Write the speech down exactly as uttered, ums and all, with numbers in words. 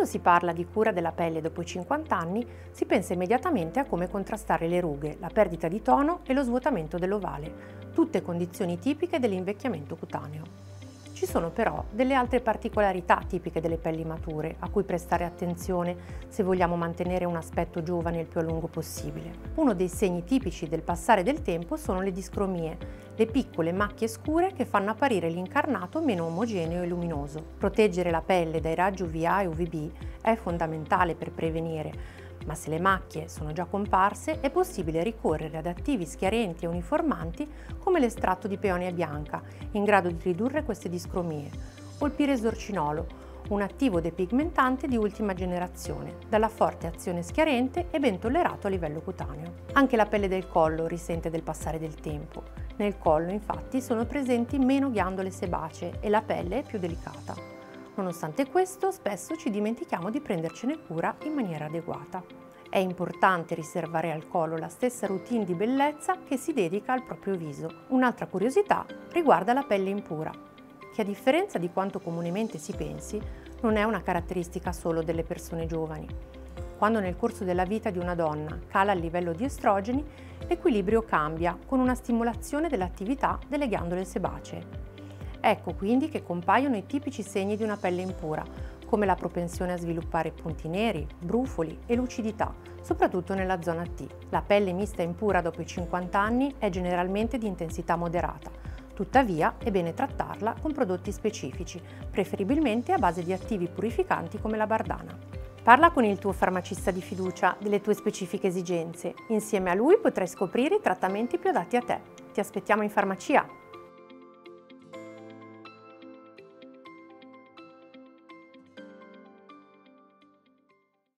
Quando si parla di cura della pelle dopo i cinquanta anni, si pensa immediatamente a come contrastare le rughe, la perdita di tono e lo svuotamento dell'ovale, tutte condizioni tipiche dell'invecchiamento cutaneo. Ci sono però delle altre particolarità tipiche delle pelli mature a cui prestare attenzione se vogliamo mantenere un aspetto giovane il più a lungo possibile. Uno dei segni tipici del passare del tempo sono le discromie, le piccole macchie scure che fanno apparire l'incarnato meno omogeneo e luminoso. Proteggere la pelle dai raggi U V A e U V B è fondamentale per prevenire, ma se le macchie sono già comparse è possibile ricorrere ad attivi schiarenti e uniformanti come l'estratto di peonia bianca, in grado di ridurre queste discromie, o il piresorcinolo, un attivo depigmentante di ultima generazione, dalla forte azione schiarente e ben tollerato a livello cutaneo. Anche la pelle del collo risente del passare del tempo. Nel collo, infatti, sono presenti meno ghiandole sebacee e la pelle è più delicata. Nonostante questo, spesso ci dimentichiamo di prendercene cura in maniera adeguata. È importante riservare al collo la stessa routine di bellezza che si dedica al proprio viso. Un'altra curiosità riguarda la pelle impura, che a differenza di quanto comunemente si pensi, non è una caratteristica solo delle persone giovani. Quando nel corso della vita di una donna cala il livello di estrogeni, l'equilibrio cambia con una stimolazione dell'attività delle ghiandole sebacee. Ecco quindi che compaiono i tipici segni di una pelle impura, come la propensione a sviluppare punti neri, brufoli e lucidità, soprattutto nella zona T. La pelle mista impura dopo i cinquanta anni è generalmente di intensità moderata, tuttavia è bene trattarla con prodotti specifici, preferibilmente a base di attivi purificanti come la bardana. Parla con il tuo farmacista di fiducia delle tue specifiche esigenze. Insieme a lui potrai scoprire i trattamenti più adatti a te. Ti aspettiamo in farmacia!